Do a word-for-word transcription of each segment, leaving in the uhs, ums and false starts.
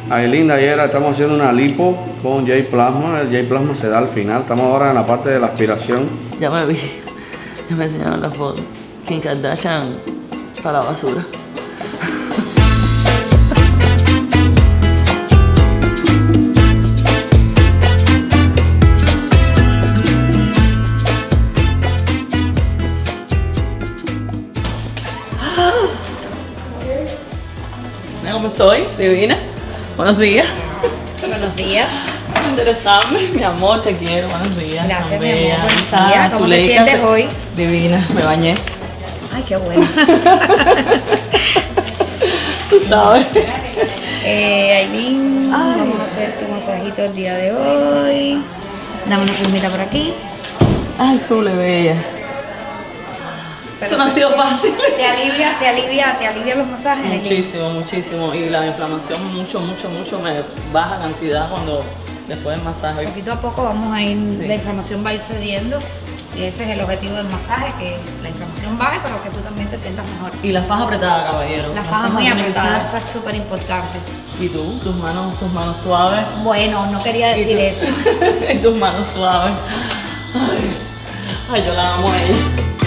Aileen, ayer estamos haciendo una lipo con J Plasma. El J Plasma se da al final. Estamos ahora en la parte de la aspiración. Ya me vi. Ya me enseñaron las fotos. Kim Kardashian para la basura. Mira cómo estoy, divina. Buenos días. Buenos días. Interesante, mi amor, te quiero. Buenos días. Gracias, mi bella. amor. Buenos días. ¿Cómo te sientes hoy? Divina, me bañé. Ay, qué bueno. Tú sabes. Eh, Aileen, vamos a hacer tu masajito el día de hoy. Dame una plumita por aquí. Ay, Zule, bella. Esto no ha sido fácil. Te alivia, te alivia, te alivia los masajes. Muchísimo, muchísimo. Y la inflamación mucho, mucho, mucho me baja cantidad cuando después del masaje. Poquito a poco vamos a ir, Sí. la inflamación va a ir cediendo. Y ese es el objetivo del masaje, que la inflamación baje, pero que tú también te sientas mejor. Y la faja apretada, caballero. La faja muy tiene que apretada, eso ser- es súper importante. Y tú, tus manos, tus manos suaves. Bueno, no quería Y decir tú- eso. Y tus manos suaves. Ay, ay, yo la amo a ella.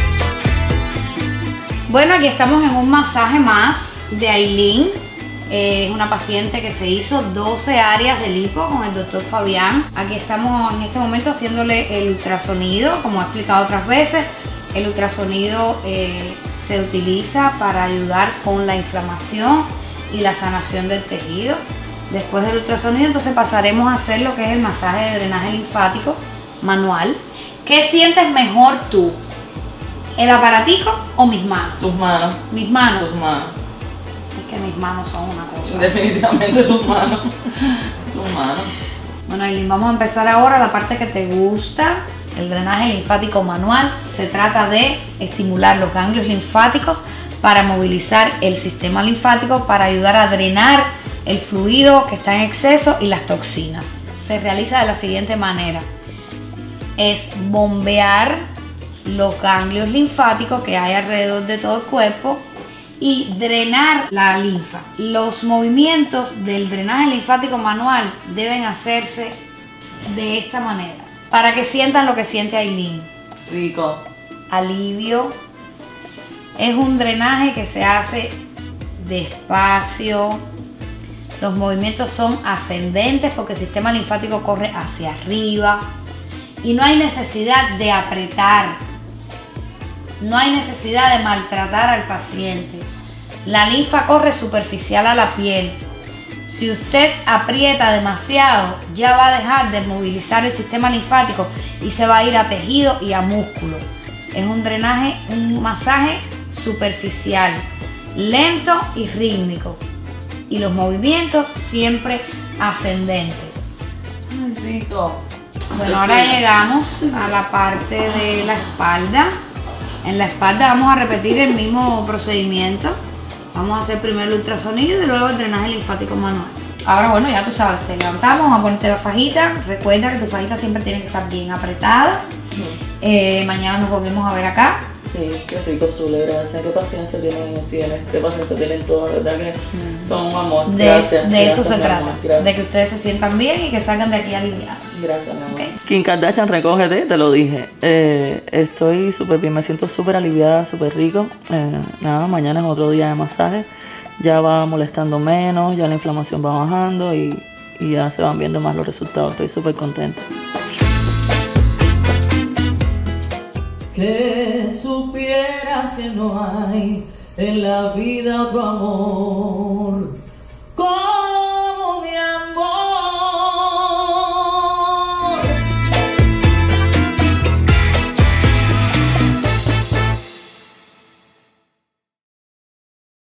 Bueno, aquí estamos en un masaje más de Aileen. Eh, Es una paciente que se hizo doce áreas de lipo con el doctor Fabián. Aquí estamos en este momento haciéndole el ultrasonido, como he explicado otras veces. El ultrasonido eh, se utiliza para ayudar con la inflamación y la sanación del tejido. Después del ultrasonido, entonces pasaremos a hacer lo que es el masaje de drenaje linfático manual. ¿Qué sientes mejor tú? ¿El aparatico o mis manos? Tus manos. Mis manos. Tus manos. Es que mis manos son una cosa. Definitivamente tus manos. Tus manos. Bueno, Aileen, vamos a empezar ahora la parte que te gusta, el drenaje linfático manual. Se trata de estimular los ganglios linfáticos para movilizar el sistema linfático, para ayudar a drenar el fluido que está en exceso y las toxinas. Se realiza de la siguiente manera. Es bombear los ganglios linfáticos que hay alrededor de todo el cuerpo y drenar la linfa. Los movimientos del drenaje linfático manual deben hacerse de esta manera para que sientan lo que siente Aileen. Rico. Alivio. Es un drenaje que se hace despacio. Los movimientos son ascendentes porque el sistema linfático corre hacia arriba y no hay necesidad de apretar. No hay necesidad de maltratar al paciente. La linfa corre superficial a la piel. Si usted aprieta demasiado, ya va a dejar de movilizar el sistema linfático y se va a ir a tejido y a músculo. Es un drenaje, un masaje superficial, lento y rítmico. Y los movimientos siempre ascendentes. Ay, rico. Bueno, ahora llegamos a la parte de la espalda. En la espalda vamos a repetir el mismo procedimiento. Vamos a hacer primero el ultrasonido y luego el drenaje linfático manual. Ahora, bueno, ya tú sabes, te levantamos, vamos a ponerte la fajita. Recuerda que tu fajita siempre tiene que estar bien apretada. Eh, mañana nos volvemos a ver acá. Sí, qué rico, Zule, gracias. Qué paciencia tienen, tienes, qué paciencia tienen todos, ¿verdad? Que son un amor. De, Gracias. de eso gracias, se mi trata, amor, gracias. de que ustedes se sientan bien y que salgan de aquí aliviados. Gracias, mi amor. Okay. Kim Kardashian, recógete, te lo dije. Eh, estoy súper bien, me siento súper aliviada, súper rico. Eh, nada, mañana es otro día de masaje. Ya va molestando menos, ya la inflamación va bajando y, y ya se van viendo más los resultados. Estoy súper contenta. Que supieras que no hay en la vida otro amor